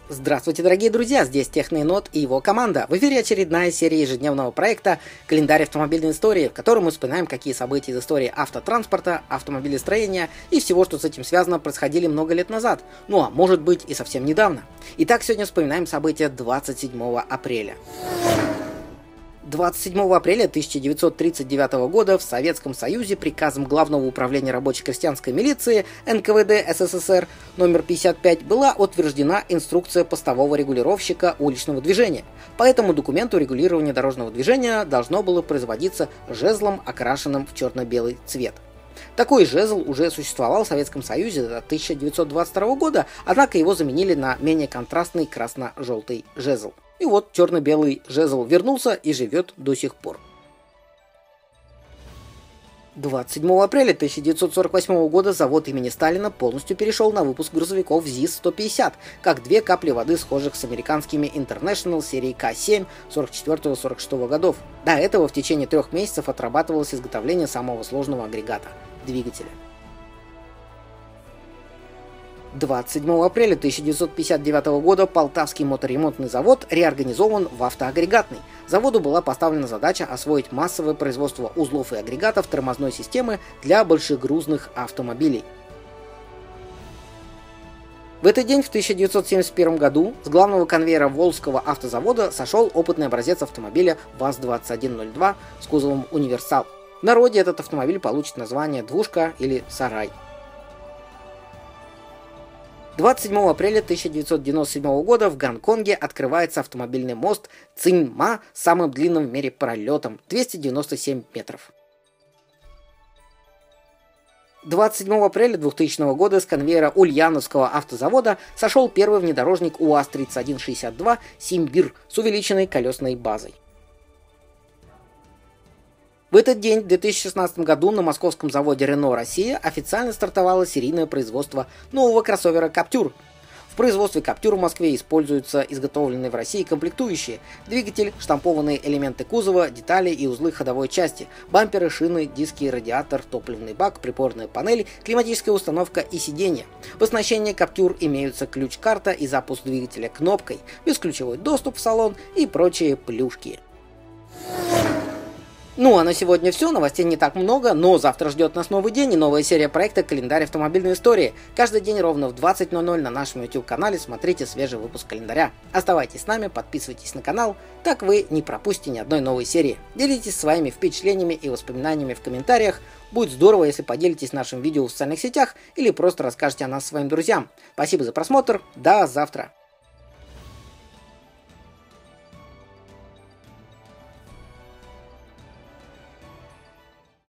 Здравствуйте, дорогие друзья, здесь Техноенот и его команда. В эфире очередная серия ежедневного проекта «Календарь автомобильной истории», в котором мы вспоминаем, какие события из истории автотранспорта, автомобилестроения и всего, что с этим связано, происходили много лет назад. Ну а может быть и совсем недавно. Итак, сегодня вспоминаем события 27 апреля. 27 апреля 1939 года в Советском Союзе приказом Главного управления рабоче-крестьянской милиции НКВД СССР номер 55 была утверждена инструкция постового регулировщика уличного движения. По этому документу регулирование дорожного движения должно было производиться жезлом, окрашенным в черно-белый цвет. Такой жезл уже существовал в Советском Союзе до 1922 года, однако его заменили на менее контрастный красно-желтый жезл. И вот черно-белый жезл вернулся и живет до сих пор. 27 апреля 1948 года завод имени Сталина полностью перешел на выпуск грузовиков ЗИС-150, как две капли воды, схожих с американскими International серии К-7 44-46 годов. До этого в течение 3 месяцев отрабатывалось изготовление самого сложного агрегата – двигателя. 27 апреля 1959 года Полтавский моторемонтный завод реорганизован в автоагрегатный. Заводу была поставлена задача освоить массовое производство узлов и агрегатов тормозной системы для большегрузных автомобилей. В этот день, в 1971 году, с главного конвейера Волжского автозавода сошел опытный образец автомобиля ВАЗ-2102 с кузовом «Универсал». В народе этот автомобиль получит название «Двушка» или «Сарай». 27 апреля 1997 года в Гонконге открывается автомобильный мост Цинь-Ма с самым длинным в мире пролетом – 297 метров. 27 апреля 2000 года с конвейера Ульяновского автозавода сошел первый внедорожник УАЗ-3162 «Симбир» с увеличенной колесной базой. В этот день, в 2016 году, на московском заводе Renault Россия официально стартовало серийное производство нового кроссовера Captur. В производстве Captur в Москве используются изготовленные в России комплектующие: двигатель, штампованные элементы кузова, детали и узлы ходовой части, бамперы, шины, диски, радиатор, топливный бак, приборная панель, климатическая установка и сиденье. В оснащении Captur имеются ключ-карта и запуск двигателя кнопкой, бесключевой доступ в салон и прочие плюшки. Ну а на сегодня все, новостей не так много, но завтра ждет нас новый день и новая серия проекта «Календарь автомобильной истории». Каждый день ровно в 20:00 на нашем YouTube-канале смотрите свежий выпуск календаря. Оставайтесь с нами, подписывайтесь на канал, так вы не пропустите ни одной новой серии. Делитесь своими впечатлениями и воспоминаниями в комментариях. Будет здорово, если поделитесь нашим видео в социальных сетях или просто расскажете о нас своим друзьям. Спасибо за просмотр, до завтра!